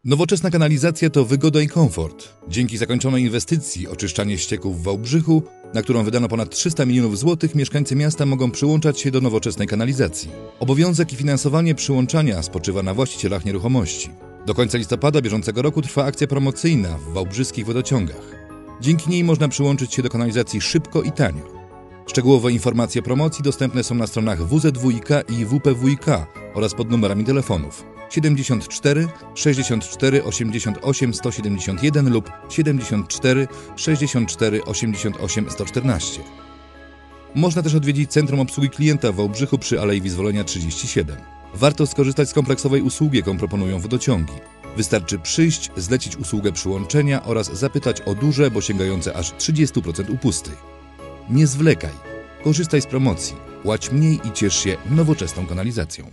Nowoczesna kanalizacja to wygoda i komfort. Dzięki zakończonej inwestycji oczyszczanie ścieków w Wałbrzychu, na którą wydano ponad 300 milionów złotych, mieszkańcy miasta mogą przyłączać się do nowoczesnej kanalizacji. Obowiązek i finansowanie przyłączania spoczywa na właścicielach nieruchomości. Do końca listopada bieżącego roku trwa akcja promocyjna w wałbrzyskich wodociągach. Dzięki niej można przyłączyć się do kanalizacji szybko i tanio. Szczegółowe informacje o promocji dostępne są na stronach WZWiK i WPWiK oraz pod numerami telefonów 74 64 88 171 lub 74 64 88 114. Można też odwiedzić Centrum Obsługi Klienta w Wałbrzychu przy Alei Wyzwolenia 37. Warto skorzystać z kompleksowej usługi, jaką proponują wodociągi. Wystarczy przyjść, zlecić usługę przyłączenia oraz zapytać o duże, bo sięgające aż 30% upusty. Nie zwlekaj, korzystaj z promocji, płać mniej i ciesz się nowoczesną kanalizacją.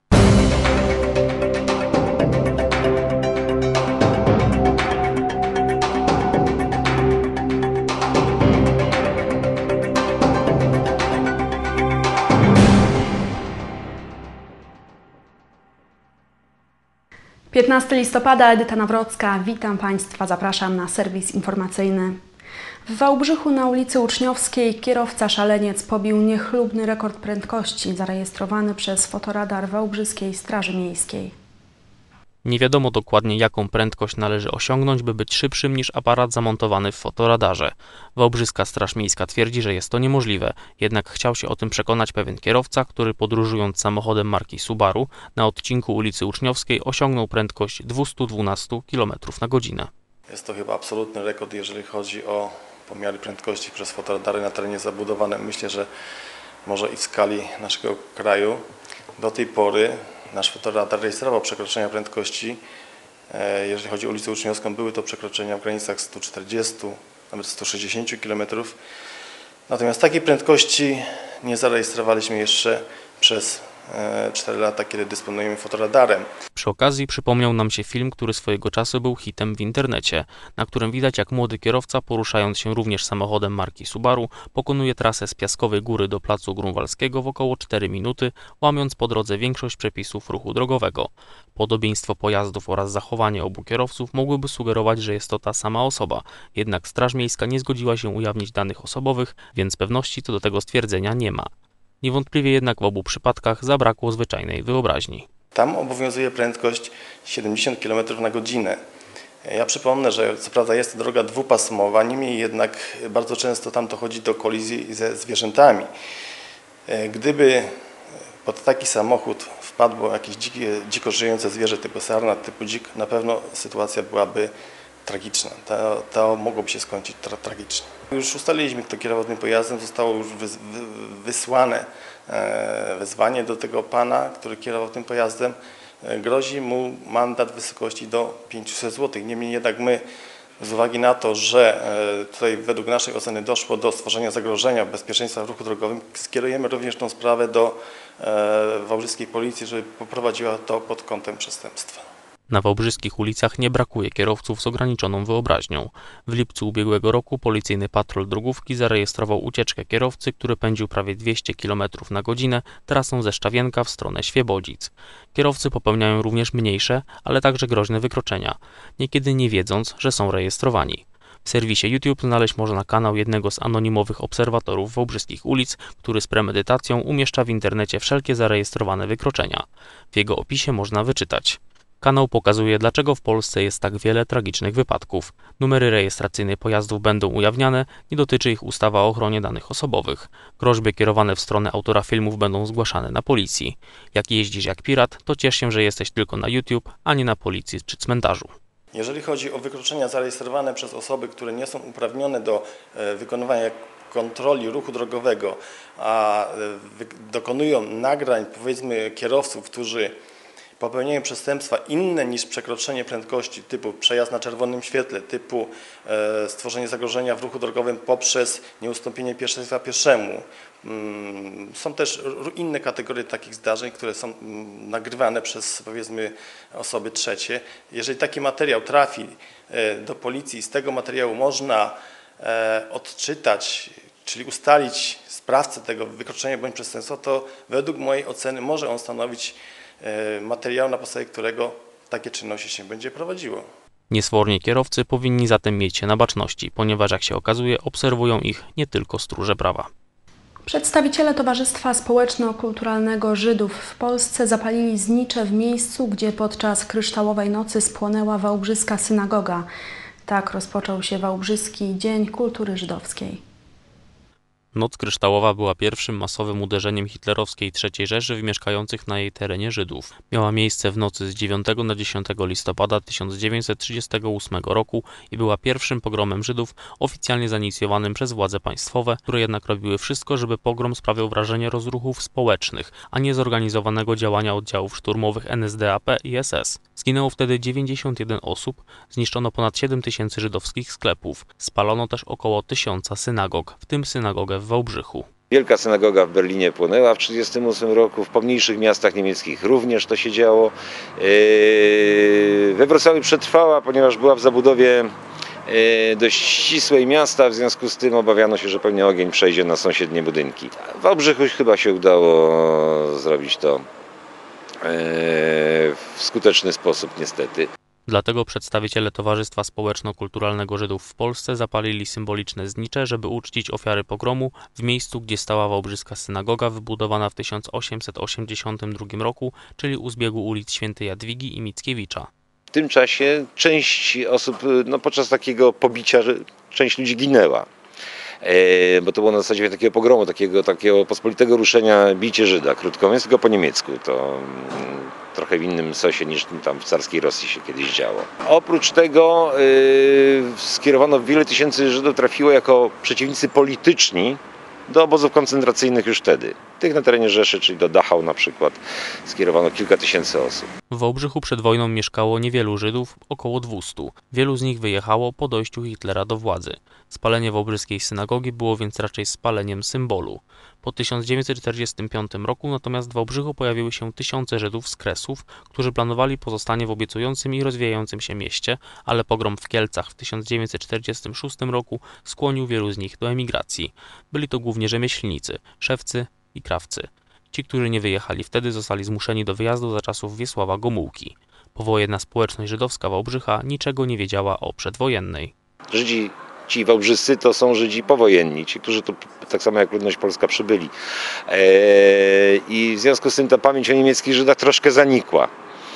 Piętnasty listopada, Edyta Nawrocka. Witam Państwa, zapraszam na serwis informacyjny. W Wałbrzychu na ulicy Uczniowskiej kierowca szaleniec pobił niechlubny rekord prędkości zarejestrowany przez fotoradar Wałbrzyskiej Straży Miejskiej. Nie wiadomo dokładnie, jaką prędkość należy osiągnąć, by być szybszym niż aparat zamontowany w fotoradarze. Wałbrzyska Straż Miejska twierdzi, że jest to niemożliwe, jednak chciał się o tym przekonać pewien kierowca, który podróżując samochodem marki Subaru na odcinku ulicy Uczniowskiej osiągnął prędkość 212 km na godzinę. Jest to chyba absolutny rekord, jeżeli chodzi o pomiary prędkości przez fotoradary na terenie zabudowanym. Myślę, że może i w skali naszego kraju. Do tej pory nasz fotoradar rejestrował przekroczenia prędkości. Jeżeli chodzi o ulicę Uczniowską, były to przekroczenia w granicach 140, nawet 160 km. Natomiast takiej prędkości nie zarejestrowaliśmy jeszcze przez 4 lata, kiedy dysponujemy fotoradarem. Przy okazji przypomniał nam się film, który swojego czasu był hitem w internecie, na którym widać, jak młody kierowca, poruszając się również samochodem marki Subaru, pokonuje trasę z Piaskowej Góry do Placu Grunwaldzkiego w około 4 minuty, łamiąc po drodze większość przepisów ruchu drogowego. Podobieństwo pojazdów oraz zachowanie obu kierowców mogłyby sugerować, że jest to ta sama osoba, jednak Straż Miejska nie zgodziła się ujawnić danych osobowych, więc pewności co do tego stwierdzenia nie ma. Niewątpliwie jednak w obu przypadkach zabrakło zwyczajnej wyobraźni. Tam obowiązuje prędkość 70 km na godzinę. Ja przypomnę, że co prawda jest to droga dwupasmowa, niemniej jednak bardzo często tam dochodzi do kolizji ze zwierzętami. Gdyby pod taki samochód wpadło jakieś dziko żyjące zwierzę typu sarna, typu dzik, na pewno sytuacja byłaby tragiczna. To mogłoby się skończyć tragicznie. Już ustaliliśmy, kto kierował tym pojazdem, zostało już wysłane wezwanie do tego pana, który kierował tym pojazdem. Grozi mu mandat w wysokości do 500 zł. Niemniej jednak my, z uwagi na to, że tutaj według naszej oceny doszło do stworzenia zagrożenia bezpieczeństwa w ruchu drogowym, skierujemy również tę sprawę do wałbrzyskiej policji, żeby poprowadziła to pod kątem przestępstwa. Na wałbrzyskich ulicach nie brakuje kierowców z ograniczoną wyobraźnią. W lipcu ubiegłego roku policyjny patrol drogówki zarejestrował ucieczkę kierowcy, który pędził prawie 200 km na godzinę trasą ze Szczawienka w stronę Świebodzic. Kierowcy popełniają również mniejsze, ale także groźne wykroczenia, niekiedy nie wiedząc, że są rejestrowani. W serwisie YouTube znaleźć można kanał jednego z anonimowych obserwatorów wałbrzyskich ulic, który z premedytacją umieszcza w internecie wszelkie zarejestrowane wykroczenia. W jego opisie można wyczytać: kanał pokazuje, dlaczego w Polsce jest tak wiele tragicznych wypadków. Numery rejestracyjne pojazdów będą ujawniane, nie dotyczy ich ustawa o ochronie danych osobowych. Groźby kierowane w stronę autora filmów będą zgłaszane na policji. Jak jeździsz jak pirat, to ciesz się, że jesteś tylko na YouTube, a nie na policji czy cmentarzu. Jeżeli chodzi o wykroczenia zarejestrowane przez osoby, które nie są uprawnione do wykonywania kontroli ruchu drogowego, a dokonują nagrań, powiedzmy, kierowców, którzy popełniają przestępstwa inne niż przekroczenie prędkości, typu przejazd na czerwonym świetle, typu stworzenie zagrożenia w ruchu drogowym poprzez nieustąpienie pierwszeństwa pieszemu. Są też inne kategorie takich zdarzeń, które są nagrywane przez, powiedzmy, osoby trzecie. Jeżeli taki materiał trafi do policji, z tego materiału można odczytać, czyli ustalić sprawcę tego wykroczenia bądź przestępstwa, to według mojej oceny może on stanowić materiał, na podstawie którego takie czynności się będzie prowadziło. Niesforni kierowcy powinni zatem mieć się na baczności, ponieważ jak się okazuje, obserwują ich nie tylko stróże prawa. Przedstawiciele Towarzystwa Społeczno-Kulturalnego Żydów w Polsce zapalili znicze w miejscu, gdzie podczas kryształowej nocy spłonęła wałbrzyska synagoga. Tak rozpoczął się Wałbrzyski Dzień Kultury Żydowskiej. Noc kryształowa była pierwszym masowym uderzeniem hitlerowskiej III Rzeszy w mieszkających na jej terenie Żydów. Miała miejsce w nocy z 9 na 10 listopada 1938 roku i była pierwszym pogromem Żydów oficjalnie zainicjowanym przez władze państwowe, które jednak robiły wszystko, żeby pogrom sprawiał wrażenie rozruchów społecznych, a nie zorganizowanego działania oddziałów szturmowych NSDAP i SS. Zginęło wtedy 91 osób, zniszczono ponad 7 tysięcy żydowskich sklepów, spalono też około 1000 synagog, w tym synagogę w Wałbrzychu. Wielka synagoga w Berlinie płonęła w 1938 roku, w pomniejszych miastach niemieckich również to się działo. We Wrocławiu przetrwała, ponieważ była w zabudowie dość ścisłej miasta, w związku z tym obawiano się, że pewnie ogień przejdzie na sąsiednie budynki. W Wałbrzychu chyba się udało zrobić to w skuteczny sposób niestety. Dlatego przedstawiciele Towarzystwa Społeczno-Kulturalnego Żydów w Polsce zapalili symboliczne znicze, żeby uczcić ofiary pogromu w miejscu, gdzie stała wałbrzyska synagoga wybudowana w 1882 roku, czyli u zbiegu ulic Świętej Jadwigi i Mickiewicza. W tym czasie część osób, podczas takiego pobicia, część ludzi ginęła. Bo to było na zasadzie takiego pogromu, takiego pospolitego ruszenia bicie Żyda, krótko mówiąc, tylko po niemiecku. To trochę w innym sosie niż tam w carskiej Rosji się kiedyś działo. Oprócz tego skierowano wiele tysięcy Żydów, trafiło jako przeciwnicy polityczni do obozów koncentracyjnych już wtedy. Tych na terenie Rzeszy, czyli do Dachau na przykład, skierowano kilka tysięcy osób. W Wałbrzychu przed wojną mieszkało niewielu Żydów, około 200. Wielu z nich wyjechało po dojściu Hitlera do władzy. Spalenie wałbrzyskiej synagogi było więc raczej spaleniem symbolu. Po 1945 roku natomiast w Wałbrzychu pojawiły się tysiące Żydów z Kresów, którzy planowali pozostanie w obiecującym i rozwijającym się mieście, ale pogrom w Kielcach w 1946 roku skłonił wielu z nich do emigracji. Byli to głównie rzemieślnicy, szewcy i krawcy. Ci, którzy nie wyjechali wtedy, zostali zmuszeni do wyjazdu za czasów Wiesława Gomułki. Powojenna społeczność żydowska Wałbrzycha niczego nie wiedziała o przedwojennej. Żydzi, ci wałbrzyscy, to są Żydzi powojenni, ci, którzy tu tak samo jak ludność polska przybyli. I w związku z tym ta pamięć o niemieckich Żydach troszkę zanikła.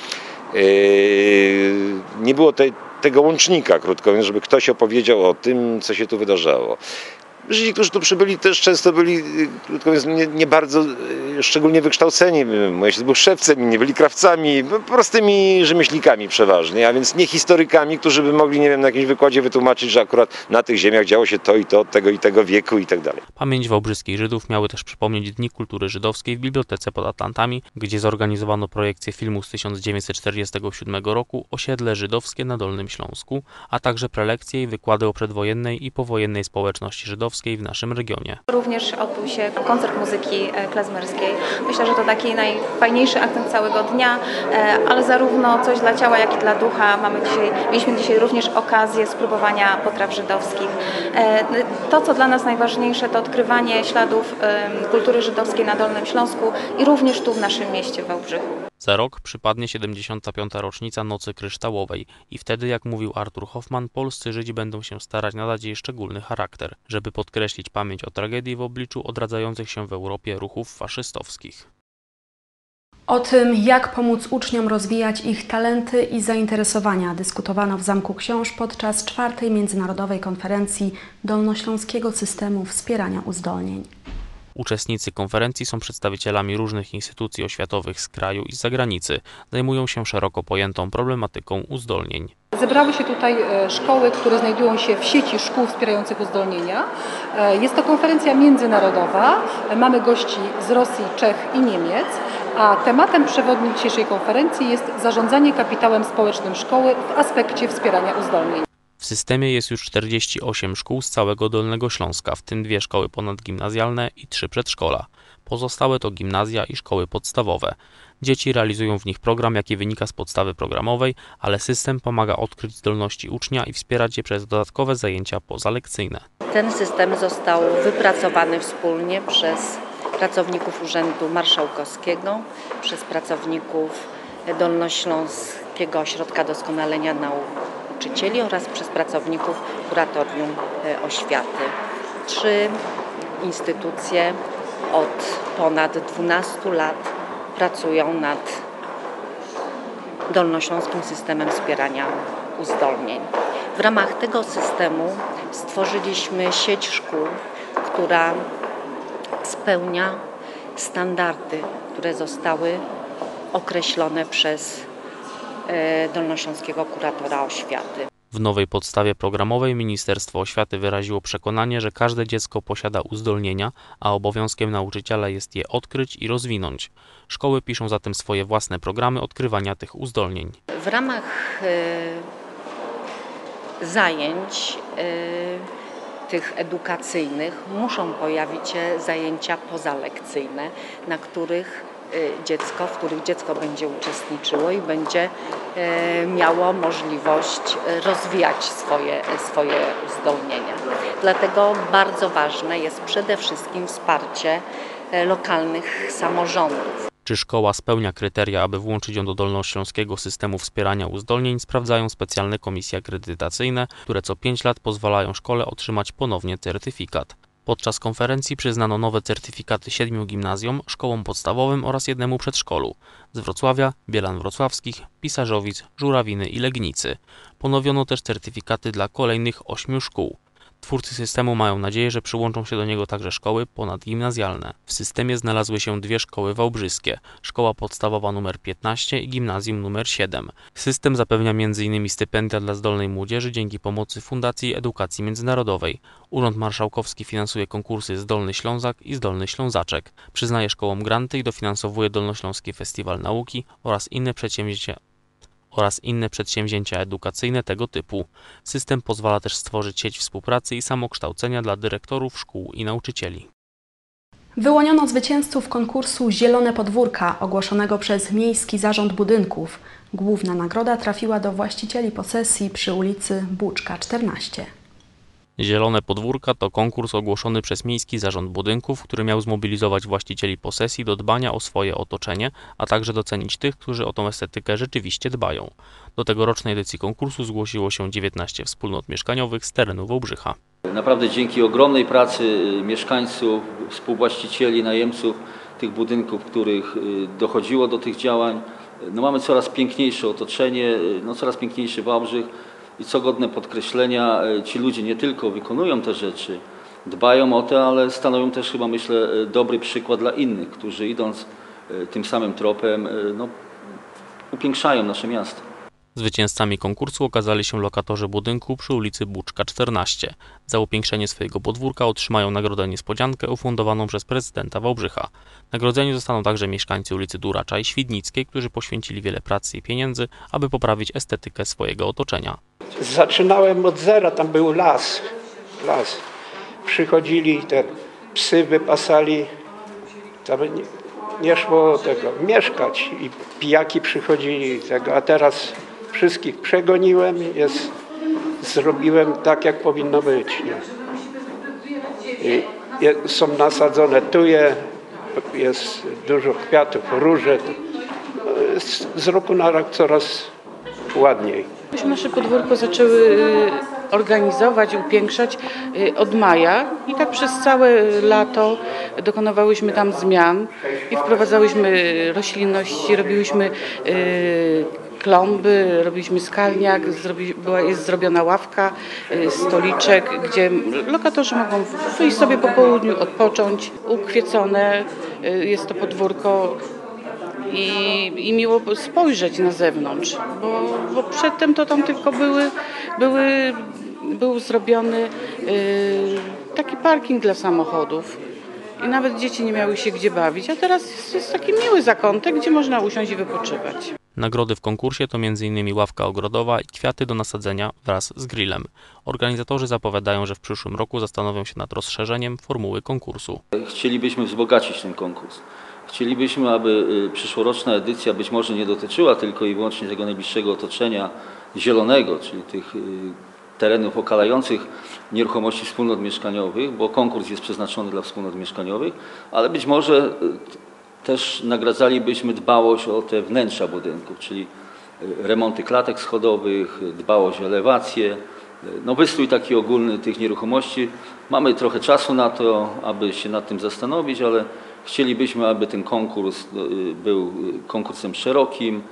Nie było tego łącznika, krótko mówiąc, żeby ktoś opowiedział o tym, co się tu wydarzało. Żydzi, którzy tu przybyli, też często byli, krótko mówiąc, nie bardzo szczególnie wykształceni. Moi był szewcem, nie byli krawcami, prostymi rzemieślnikami przeważnie, a więc nie historykami, którzy by mogli, nie wiem, na jakimś wykładzie wytłumaczyć, że akurat na tych ziemiach działo się to i to, od tego i tego wieku i tak dalej. Pamięć wałbrzyskich Żydów miały też przypomnieć Dni Kultury Żydowskiej w Bibliotece pod Atlantami, gdzie zorganizowano projekcję filmu z 1947 roku Osiedle Żydowskie na Dolnym Śląsku, a także prelekcje i wykłady o przedwojennej i powojennej społeczności żydowskiej w naszym regionie. Również odbył się koncert muzyki klezmerskiej. Myślę, że to taki najfajniejszy akcent całego dnia, ale zarówno coś dla ciała, jak i dla ducha. Mieliśmy dzisiaj również okazję spróbowania potraw żydowskich. To, co dla nas najważniejsze, to odkrywanie śladów kultury żydowskiej na Dolnym Śląsku i również tu w naszym mieście w Wałbrzychu. Za rok przypadnie 75. rocznica Nocy Kryształowej i wtedy, jak mówił Artur Hoffman, polscy Żydzi będą się starać nadać jej szczególny charakter, żeby podkreślić pamięć o tragedii w obliczu odradzających się w Europie ruchów faszystowskich. O tym, jak pomóc uczniom rozwijać ich talenty i zainteresowania, dyskutowano w Zamku Książ podczas 4. Międzynarodowej Konferencji Dolnośląskiego Systemu Wspierania Uzdolnień. Uczestnicy konferencji są przedstawicielami różnych instytucji oświatowych z kraju i z zagranicy. Zajmują się szeroko pojętą problematyką uzdolnień. Zebrały się tutaj szkoły, które znajdują się w sieci szkół wspierających uzdolnienia. Jest to konferencja międzynarodowa. Mamy gości z Rosji, Czech i Niemiec. A tematem przewodnim dzisiejszej konferencji jest zarządzanie kapitałem społecznym szkoły w aspekcie wspierania uzdolnień. W systemie jest już 48 szkół z całego Dolnego Śląska, w tym 2 szkoły ponadgimnazjalne i 3 przedszkola. Pozostałe to gimnazja i szkoły podstawowe. Dzieci realizują w nich program, jaki wynika z podstawy programowej, ale system pomaga odkryć zdolności ucznia i wspierać je przez dodatkowe zajęcia pozalekcyjne. Ten system został wypracowany wspólnie przez pracowników Urzędu Marszałkowskiego, przez pracowników Dolnośląskiej Miejskiego Ośrodka Doskonalenia Nauczycieli oraz przez pracowników Kuratorium Oświaty. 3 instytucje od ponad 12 lat pracują nad dolnośląskim systemem wspierania uzdolnień. W ramach tego systemu stworzyliśmy sieć szkół, która spełnia standardy, które zostały określone przez dolnośląskiego kuratora oświaty. W nowej podstawie programowej Ministerstwo Oświaty wyraziło przekonanie, że każde dziecko posiada uzdolnienia, a obowiązkiem nauczyciela jest je odkryć i rozwinąć. Szkoły piszą zatem swoje własne programy odkrywania tych uzdolnień. W ramach zajęć tych edukacyjnych muszą pojawić się zajęcia pozalekcyjne, w których dziecko będzie uczestniczyło i będzie miało możliwość rozwijać swoje uzdolnienia. Dlatego bardzo ważne jest przede wszystkim wsparcie lokalnych samorządów. Czy szkoła spełnia kryteria, aby włączyć ją do dolnośląskiego systemu wspierania uzdolnień, sprawdzają specjalne komisje akredytacyjne, które co 5 lat pozwalają szkole otrzymać ponownie certyfikat. Podczas konferencji przyznano nowe certyfikaty 7 gimnazjom, szkołom podstawowym oraz 1 przedszkolu z Wrocławia, Bielan Wrocławskich, Pisarzowic, Żurawiny i Legnicy. Ponowiono też certyfikaty dla kolejnych 8 szkół. Twórcy systemu mają nadzieję, że przyłączą się do niego także szkoły ponadgimnazjalne. W systemie znalazły się 2 szkoły wałbrzyskie, szkoła podstawowa nr 15 i gimnazjum nr 7. System zapewnia m.in. stypendia dla zdolnej młodzieży dzięki pomocy Fundacji Edukacji Międzynarodowej. Urząd Marszałkowski finansuje konkursy Zdolny Ślązak i Zdolny Ślązaczek. Przyznaje szkołom granty i dofinansowuje Dolnośląski Festiwal Nauki oraz inne przedsięwzięcia edukacyjne tego typu. System pozwala też stworzyć sieć współpracy i samokształcenia dla dyrektorów szkół i nauczycieli. Wyłoniono zwycięzców konkursu Zielone Podwórka ogłoszonego przez Miejski Zarząd Budynków. Główna nagroda trafiła do właścicieli posesji przy ulicy Buczka 14. Zielone Podwórka to konkurs ogłoszony przez Miejski Zarząd Budynków, który miał zmobilizować właścicieli posesji do dbania o swoje otoczenie, a także docenić tych, którzy o tą estetykę rzeczywiście dbają. Do tegorocznej edycji konkursu zgłosiło się 19 wspólnot mieszkaniowych z terenu Wałbrzycha. Naprawdę dzięki ogromnej pracy mieszkańców, współwłaścicieli, najemców tych budynków, w których dochodziło do tych działań, mamy coraz piękniejsze otoczenie, coraz piękniejszy Wałbrzych. I co godne podkreślenia, ci ludzie nie tylko wykonują te rzeczy, dbają o te, ale stanowią też chyba, myślę, dobry przykład dla innych, którzy idąc tym samym tropem, upiększają nasze miasto. Zwycięzcami konkursu okazali się lokatorzy budynku przy ulicy Buczka 14. Za upiększenie swojego podwórka otrzymają nagrodę niespodziankę ufundowaną przez prezydenta Wałbrzycha. Nagrodzeni zostaną także mieszkańcy ulicy Duracza i Świdnickiej, którzy poświęcili wiele pracy i pieniędzy, aby poprawić estetykę swojego otoczenia. Zaczynałem od zera, tam był las. Przychodzili, te psy wypasali, tam nie szło tego mieszkać i pijaki przychodzili tego, a teraz wszystkich przegoniłem, zrobiłem tak, jak powinno być. Są nasadzone tuje, jest dużo kwiatów, róże. Z roku na rok coraz ładniej. Myśmy nasze podwórko zaczęły organizować, upiększać od maja i tak przez całe lato dokonywałyśmy tam zmian i wprowadzałyśmy roślinności, robiłyśmy klomby, robiliśmy skalniak, jest zrobiona ławka, stoliczek, gdzie lokatorzy mogą wyjść sobie po południu, odpocząć. Ukwiecone jest to podwórko i miło spojrzeć na zewnątrz, bo przedtem to tam tylko był zrobiony taki parking dla samochodów i nawet dzieci nie miały się gdzie bawić, a teraz jest taki miły zakątek, gdzie można usiąść i wypoczywać. Nagrody w konkursie to m.in. ławka ogrodowa i kwiaty do nasadzenia wraz z grillem. Organizatorzy zapowiadają, że w przyszłym roku zastanowią się nad rozszerzeniem formuły konkursu. Chcielibyśmy wzbogacić ten konkurs. Chcielibyśmy, aby przyszłoroczna edycja być może nie dotyczyła tylko i wyłącznie tego najbliższego otoczenia zielonego, czyli tych terenów okalających nieruchomości wspólnot mieszkaniowych, bo konkurs jest przeznaczony dla wspólnot mieszkaniowych, ale być może też nagradzalibyśmy dbałość o te wnętrza budynków, czyli remonty klatek schodowych, dbałość o elewację, no wystrój taki ogólny tych nieruchomości. Mamy trochę czasu na to, aby się nad tym zastanowić, ale chcielibyśmy, aby ten konkurs był konkursem szerokim,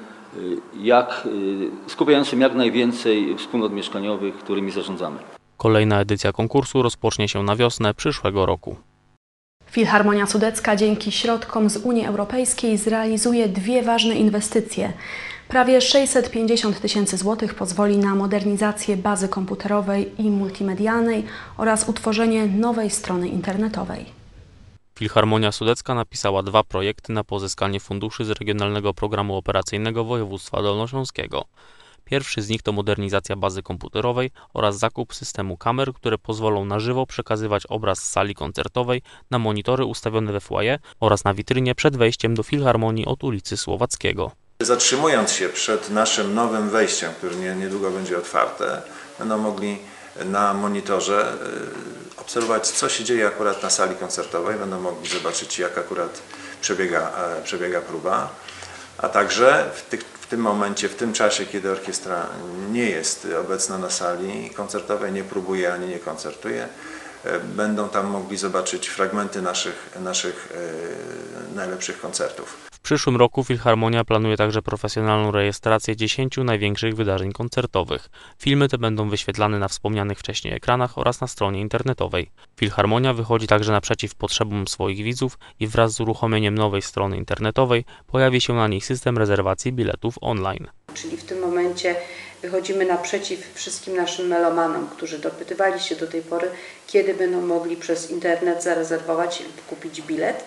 skupiającym jak najwięcej wspólnot mieszkaniowych, którymi zarządzamy. Kolejna edycja konkursu rozpocznie się na wiosnę przyszłego roku. Filharmonia Sudecka dzięki środkom z Unii Europejskiej zrealizuje dwie ważne inwestycje. Prawie 650 tysięcy złotych pozwoli na modernizację bazy komputerowej i multimedialnej oraz utworzenie nowej strony internetowej. Filharmonia Sudecka napisała 2 projekty na pozyskanie funduszy z Regionalnego Programu Operacyjnego Województwa Dolnośląskiego. Pierwszy z nich to modernizacja bazy komputerowej oraz zakup systemu kamer, które pozwolą na żywo przekazywać obraz z sali koncertowej na monitory ustawione we foyer oraz na witrynie przed wejściem do Filharmonii od ulicy Słowackiego. Zatrzymując się przed naszym nowym wejściem, które niedługo będzie otwarte, będą mogli na monitorze obserwować, co się dzieje akurat na sali koncertowej, będą mogli zobaczyć, jak akurat przebiega próba, a także w tym momencie, w tym czasie, kiedy orkiestra nie jest obecna na sali koncertowej, nie próbuje ani nie koncertuje, będą tam mogli zobaczyć fragmenty naszych najlepszych koncertów. W przyszłym roku Filharmonia planuje także profesjonalną rejestrację 10 największych wydarzeń koncertowych. Filmy te będą wyświetlane na wspomnianych wcześniej ekranach oraz na stronie internetowej. Filharmonia wychodzi także naprzeciw potrzebom swoich widzów i wraz z uruchomieniem nowej strony internetowej pojawi się na niej system rezerwacji biletów online. Czyli w tym momencie wychodzimy naprzeciw wszystkim naszym melomanom, którzy dopytywali się do tej pory, kiedy będą mogli przez internet zarezerwować lub kupić bilet.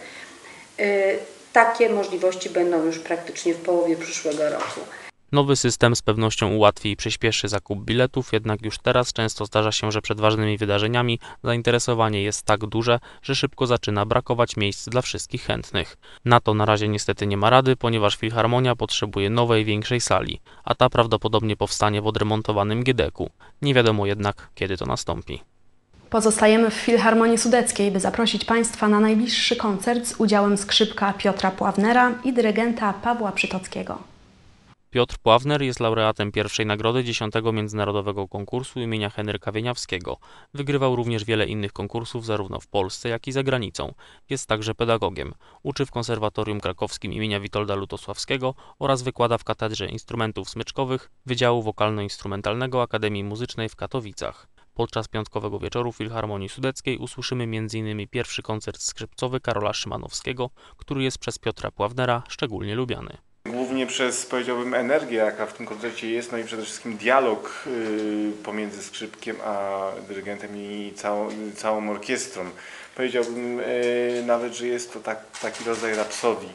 Takie możliwości będą już praktycznie w połowie przyszłego roku. Nowy system z pewnością ułatwi i przyspieszy zakup biletów, jednak już teraz często zdarza się, że przed ważnymi wydarzeniami zainteresowanie jest tak duże, że szybko zaczyna brakować miejsc dla wszystkich chętnych. Na to na razie niestety nie ma rady, ponieważ Filharmonia potrzebuje nowej, większej sali, a ta prawdopodobnie powstanie w odremontowanym GDK-u. Nie wiadomo jednak, kiedy to nastąpi. Pozostajemy w Filharmonii Sudeckiej, by zaprosić Państwa na najbliższy koncert z udziałem skrzypka Piotra Pławnera i dyrygenta Pawła Przytockiego. Piotr Pławner jest laureatem pierwszej nagrody 10. Międzynarodowego Konkursu imienia Henryka Wieniawskiego. Wygrywał również wiele innych konkursów zarówno w Polsce, jak i za granicą. Jest także pedagogiem. Uczy w Konserwatorium Krakowskim imienia Witolda Lutosławskiego oraz wykłada w Katedrze Instrumentów Smyczkowych Wydziału Wokalno-Instrumentalnego Akademii Muzycznej w Katowicach. Podczas piątkowego wieczoru Filharmonii Sudeckiej usłyszymy m.in. pierwszy koncert skrzypcowy Karola Szymanowskiego, który jest przez Piotra Pławnera szczególnie lubiany. Głównie przez, powiedziałbym, energię, jaka w tym koncercie jest, no i przede wszystkim dialog pomiędzy skrzypkiem a dyrygentem i całą orkiestrą. Powiedziałbym nawet, że jest to taki rodzaj rapsodii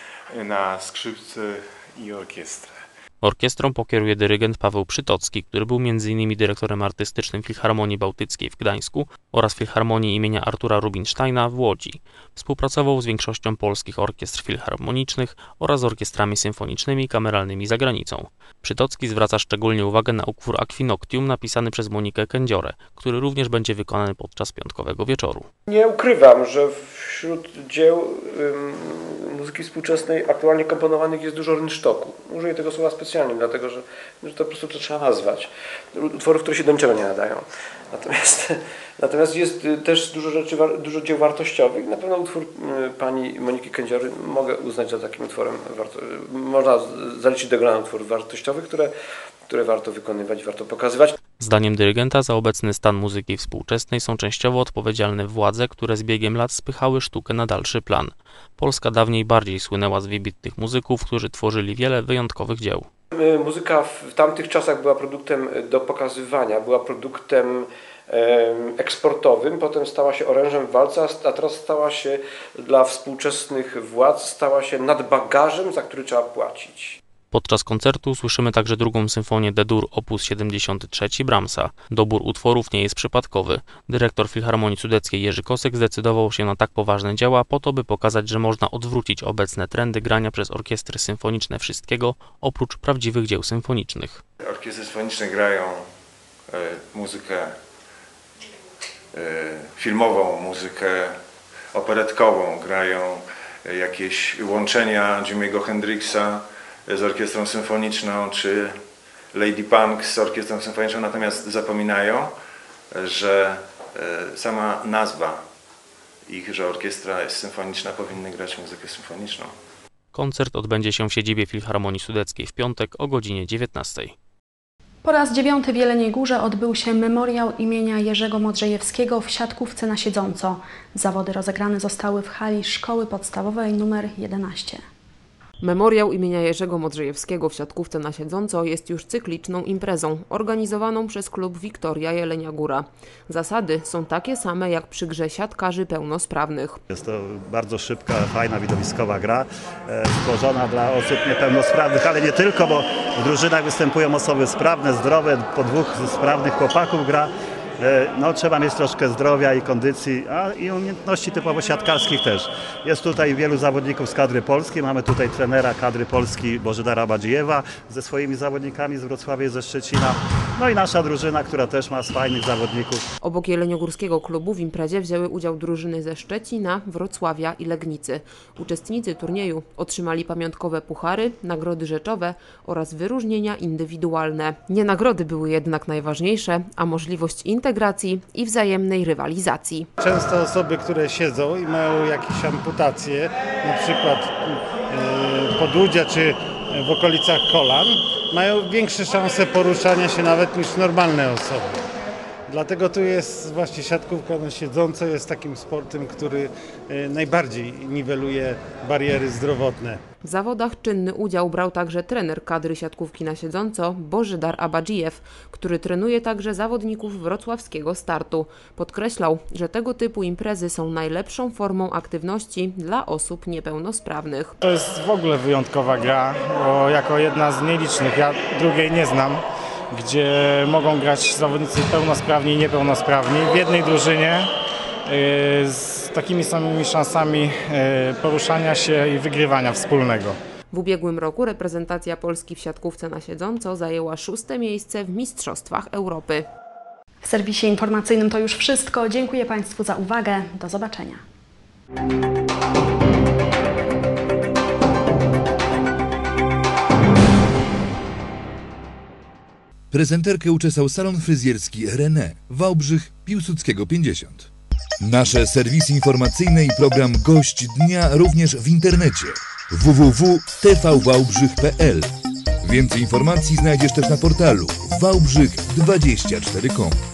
na skrzypce i orkiestrę. Orkiestrą pokieruje dyrygent Paweł Przytocki, który był m.in. dyrektorem artystycznym Filharmonii Bałtyckiej w Gdańsku oraz Filharmonii imienia Artura Rubinsteina w Łodzi. Współpracował z większością polskich orkiestr filharmonicznych oraz orkiestrami symfonicznymi i kameralnymi za granicą. Przytocki zwraca szczególnie uwagę na utwór Aquinoctium napisany przez Monikę Kędziorę, który również będzie wykonany podczas piątkowego wieczoru. Nie ukrywam, że wśród dzieł muzyki współczesnej aktualnie komponowanych jest dużo rynsztoku. Użyję tego słowa specjalnie, dlatego że to po prostu to trzeba nazwać. Utworów, które się do niczego nie nadają. Natomiast jest też dużo dzieł wartościowych. Na pewno utwór pani Moniki Kędziory mogę uznać za takim utworem, można zaliczyć do grona utworów wartościowych, które warto wykonywać, warto pokazywać. Zdaniem dyrygenta za obecny stan muzyki współczesnej są częściowo odpowiedzialne władze, które z biegiem lat spychały sztukę na dalszy plan. Polska dawniej bardziej słynęła z wybitnych muzyków, którzy tworzyli wiele wyjątkowych dzieł. Muzyka w tamtych czasach była produktem do pokazywania, była produktem eksportowym, potem stała się orężem walca, a teraz stała się dla współczesnych władz, stała się nadbagażem, za który trzeba płacić. Podczas koncertu słyszymy także drugą symfonię D-dur op. 73 Brahmsa. Dobór utworów nie jest przypadkowy. Dyrektor Filharmonii Sudeckiej Jerzy Kosek zdecydował się na tak poważne dzieła po to, by pokazać, że można odwrócić obecne trendy grania przez orkiestry symfoniczne wszystkiego, oprócz prawdziwych dzieł symfonicznych. Orkiestry symfoniczne grają muzykę filmową, muzykę operetkową, grają jakieś łączenia Jimiego Hendrixa, z orkiestrą symfoniczną, czy Lady Punk z orkiestrą symfoniczną, natomiast zapominają, że sama nazwa ich, że orkiestra jest symfoniczna, powinny grać muzykę symfoniczną. Koncert odbędzie się w siedzibie Filharmonii Sudeckiej w piątek o godzinie 19. Po raz 9 w Jeleniej Górze odbył się memoriał imienia Jerzego Modrzejewskiego w siatkówce na siedząco. Zawody rozegrane zostały w hali Szkoły Podstawowej nr 11. Memoriał imienia Jerzego Modrzejewskiego w siatkówce na siedząco jest już cykliczną imprezą organizowaną przez klub Wiktoria Jelenia Góra. Zasady są takie same jak przy grze siatkarzy pełnosprawnych. Jest to bardzo szybka, fajna, widowiskowa gra, stworzona dla osób niepełnosprawnych, ale nie tylko, bo w drużynach występują osoby sprawne, zdrowe, po 2 sprawnych chłopaków gra. No, trzeba mieć troszkę zdrowia i kondycji, a i umiejętności typowo siatkarskich też. Jest tutaj wielu zawodników z kadry polskiej. Mamy tutaj trenera kadry Polski Bożydara Abadzijewa ze swoimi zawodnikami z Wrocławia i ze Szczecina. No i nasza drużyna, która też ma fajnych zawodników. Obok jeleniogórskiego klubu w imprezie wzięły udział drużyny ze Szczecina, Wrocławia i Legnicy. Uczestnicy turnieju otrzymali pamiątkowe puchary, nagrody rzeczowe oraz wyróżnienia indywidualne. Nie nagrody były jednak najważniejsze, a możliwość integracji i wzajemnej rywalizacji. Często osoby, które siedzą i mają jakieś amputacje, na przykład podłudzia czy w okolicach kolan, mają większe szanse poruszania się nawet niż normalne osoby. Dlatego tu jest właśnie siatkówka na siedząco, jest takim sportem, który najbardziej niweluje bariery zdrowotne. W zawodach czynny udział brał także trener kadry siatkówki na siedząco Bożydar Abadzijew, który trenuje także zawodników wrocławskiego Startu. Podkreślał, że tego typu imprezy są najlepszą formą aktywności dla osób niepełnosprawnych. To jest w ogóle wyjątkowa gra, bo jako jedna z nielicznych, ja drugiej nie znam, gdzie mogą grać zawodnicy pełnosprawni i niepełnosprawni w jednej drużynie z takimi samymi szansami poruszania się i wygrywania wspólnego. W ubiegłym roku reprezentacja Polski w siatkówce na siedząco zajęła 6. miejsce w Mistrzostwach Europy. W serwisie informacyjnym to już wszystko. Dziękuję Państwu za uwagę. Do zobaczenia. Prezenterkę uczesał salon fryzjerski René, Wałbrzych, Piłsudskiego 50. Nasze serwisy informacyjne i program Gość Dnia również w internecie www.tvwałbrzych.pl. Więcej informacji znajdziesz też na portalu wałbrzych24.com.